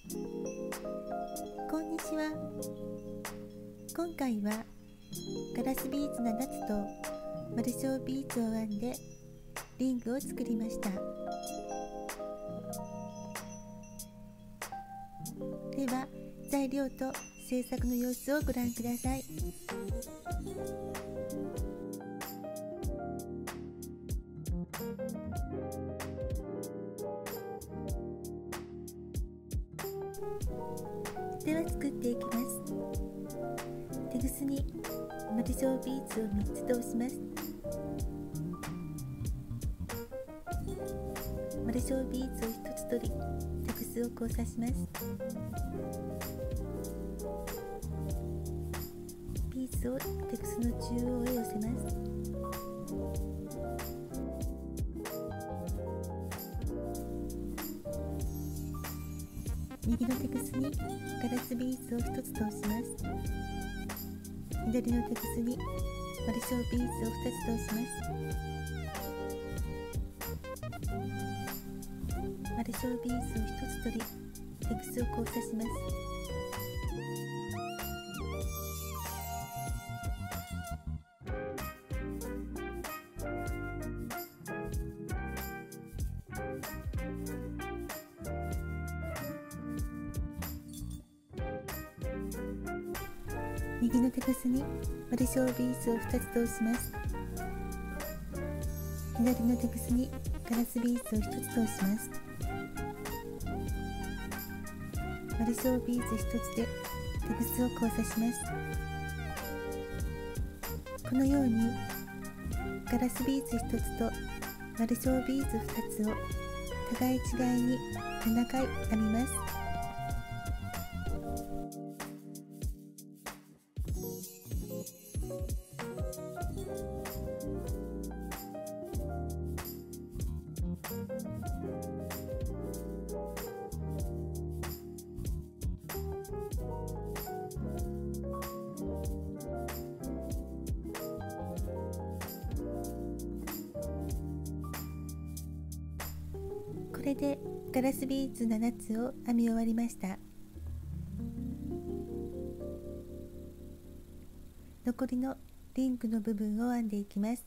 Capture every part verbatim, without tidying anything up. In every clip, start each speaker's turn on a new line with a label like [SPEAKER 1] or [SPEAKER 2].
[SPEAKER 1] こんにちは。今回はガラスビーツななつと丸小ビーツを編んでリングを作りました。では材料と制作の様子をご覧ください。では作っていきます。テグスに丸小ビーツをみっつ通します。丸小ビーツをひとつ取り、テグスを交差します。ビーツをテグスの中央へ寄せます。右のテグスにガラスビーツをひとつ通します。左のテグスに丸小ビーツをふたつ通します。丸小ビーツをひとつ取り、テグスを交差します。右のテグスに丸小ビーツをふたつ通します。左のテグスにガラスビーツをひとつ通します。丸小ビーツひとつでテグスを交差します。このようにガラスビーツひとつと丸小ビーツふたつを互い違いにななかい編みます。これでガラスビーツななつを編み終わりました。残りのリングの部分を編んでいきます。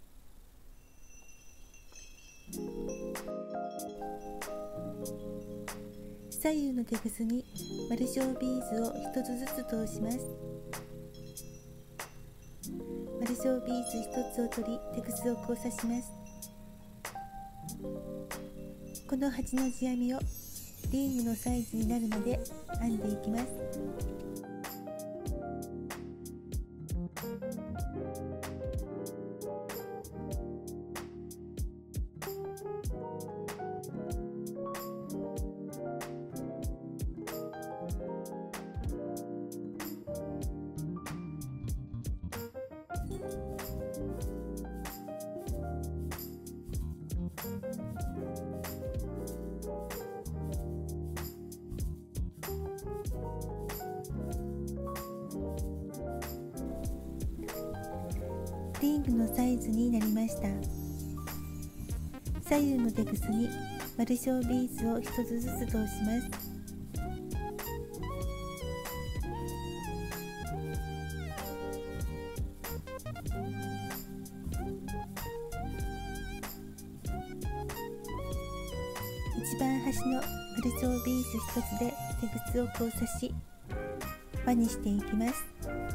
[SPEAKER 1] 左右のテグスに丸小ビーズをひとつずつ通します。丸小ビーズひとつを取り、テグスを交差します。このはちの字編みをリングのサイズになるまで編んでいきます。リングのサイズになりました。左右のテグスに丸小ビーズをひとつずつ通します。一番端の丸小ビーズひとつでテグスを交差し、輪にしていきます。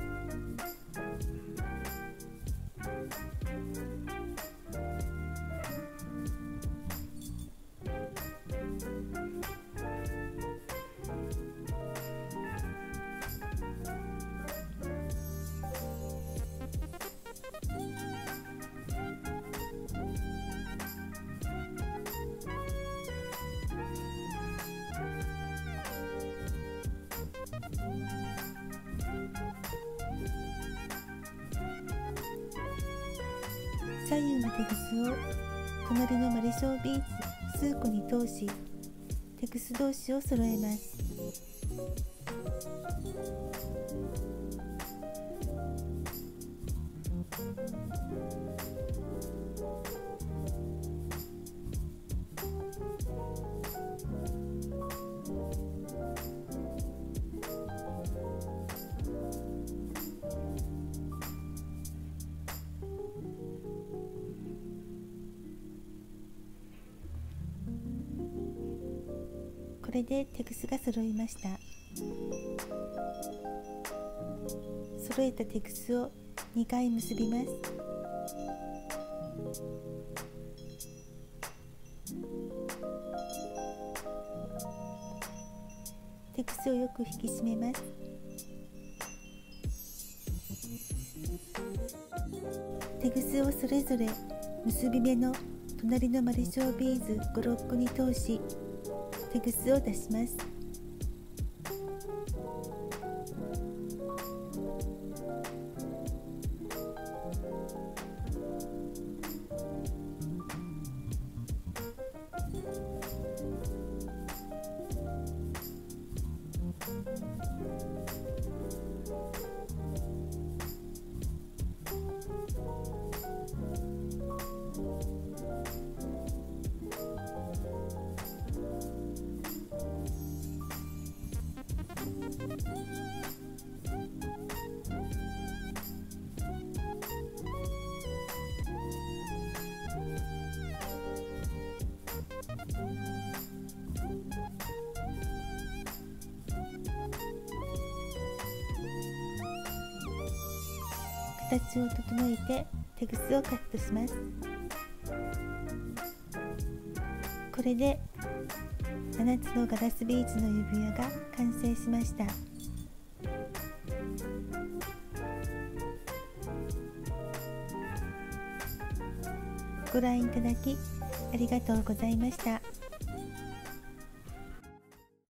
[SPEAKER 1] 左右のテグスを隣の丸小ビーズ数個に通し、テグス同士を揃えます。 れでテグスが揃いました。揃えたテグスをにかい結びます。テグスをよく引き締めます。テグスをそれぞれ結び目の隣の丸小ビーズご、ろっこに通し、テグスを出します。形を整えてテグスをカットします。これでななつのガラスビーズの指輪が完成しました。ご覧いただきありがとうございました。